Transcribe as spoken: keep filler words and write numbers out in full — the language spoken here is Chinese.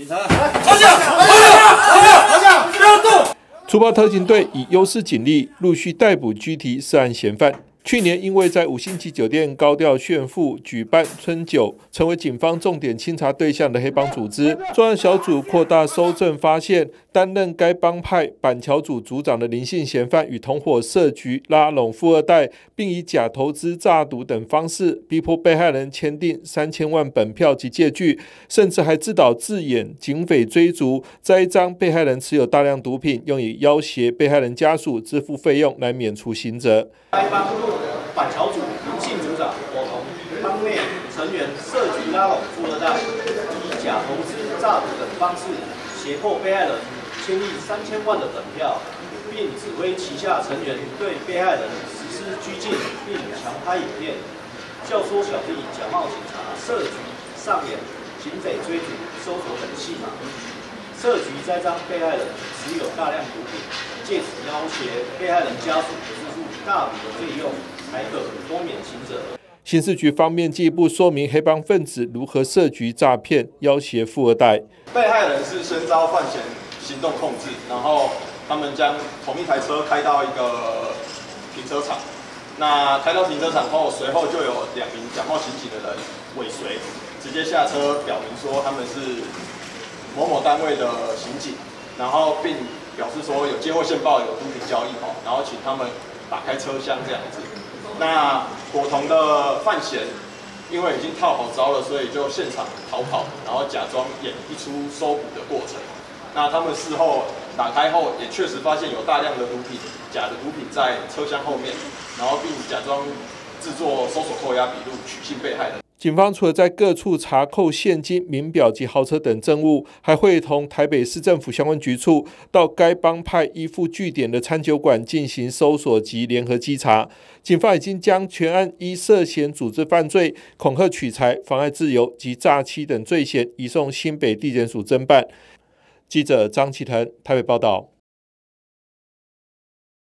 警察，放下！放下！放下！放下！不要动！ 除暴特勤队以优势警力陆续逮捕拘提涉案嫌犯。去年因为在五星级酒店高调炫富、举办春酒，成为警方重点清查对象的黑帮组织。专案小组扩大搜证，发现担任该帮派板桥组组长的林姓嫌犯与同伙设局拉拢富二代，并以假投资、诈赌等方式逼迫被害人签订三千万本票及借据，甚至还自导自演警匪追逐，栽赃被害人持有大量毒品，用以要挟被害人家属支付费用来免除刑责。 该帮板桥组林姓组长伙同帮内成员设局拉拢富二代，以假投资、诈赌等方式胁迫被害人签订三千万的本票，并指挥旗下成员对被害人实施拘禁，并强拍影片，教唆小弟假冒警察设局上演警匪追逐、搜索等戏码，设局栽赃被害人持有大量毒品，借此要挟被害人家属支付大笔的费用，才可多免刑责。 刑事局方面进一步说明黑帮分子如何设局诈骗、要挟富二代。 被害人是先遭犯嫌行动控制，然后他们将同一台车开到一个停车场。那开到停车场后，随后就有两名假冒刑警的人尾随，直接下车表明说他们是某某单位的刑警，然后并表示说有接获线报有毒品交易哦，然后请他们打开车厢这样子。那伙同的犯嫌因为已经套好招了，所以就现场逃跑，然后假装演一出搜捕的过程。那他们事后打开后，也确实发现有大量的毒品，假的毒品在车厢后面，然后并假装制作搜索扣押笔录，取信被害人。 警方除了在各处查扣现金、名表及豪车等证物，还会同台北市政府相关局处到该帮派依附据点的餐酒馆进行搜索及联合稽查。警方已经将全案依涉嫌组织犯罪、恐吓取财、妨碍自由及诈欺等罪嫌移送新北地检署侦办。记者张启腾台北报道。